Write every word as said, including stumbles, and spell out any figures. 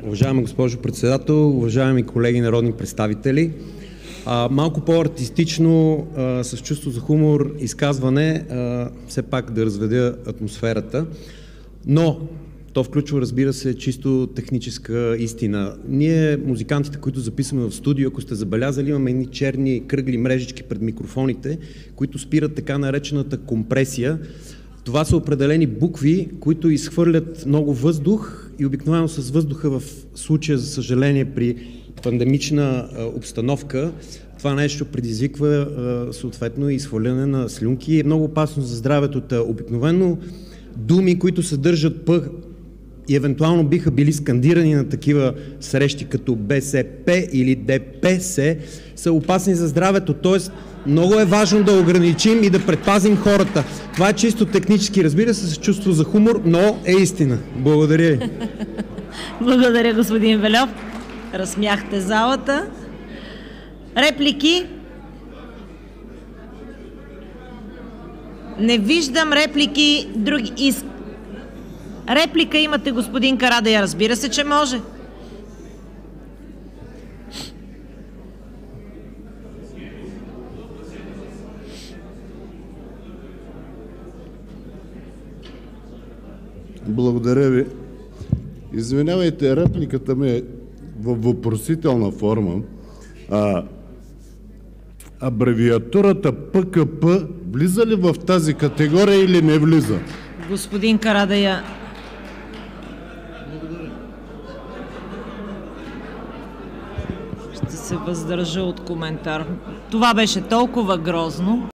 Уважаема госпожо председател, уважаеми колеги народни представители, а, малко по-артистично, а, с чувство за хумор изказване, а, все пак да разведя атмосферата, но то включва, разбира се, чисто техническа истина. Ние, музикантите, които записваме в студио, ако сте забелязали, имаме едни черни кръгли мрежички пред микрофоните, които спират така наречената компресия. Това са определени букви, които изхвърлят много въздух и обикновено с въздуха в случая, за съжаление, при пандемична а, обстановка, това нещо предизвиква а, съответно изхвърляне на слюнки и е много опасно за здравето. Та, обикновено думи, които съдържат П и евентуално биха били скандирани на такива срещи като Б С П или Д П С, са опасни за здравето. Тоест, много е важно да ограничим и да предпазим хората. Това е чисто технически, разбира се, с чувство за хумор, но е истина. Благодаря ви. Благодаря, господин Вельов. Разсмяхте залата. Реплики? Не виждам реплики. Други из... Реплика имате, господин Карадайъ? Разбира се, че може. Благодаря ви. Извинявайте, репликата ми е във въпросителна форма. А, абревиатурата П К П влиза ли в тази категория или не влиза? Господин Карадайъ. Ще се въздържа от коментар. Това беше толкова грозно.